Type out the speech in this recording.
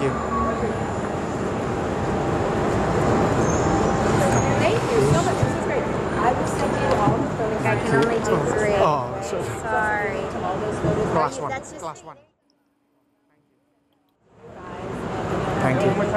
you. Thank you so much. This is great. I will send you all the photos. I can only do 3. Oh, so Sorry. All those photos. last one. That's just Last one. Guys, Thank you.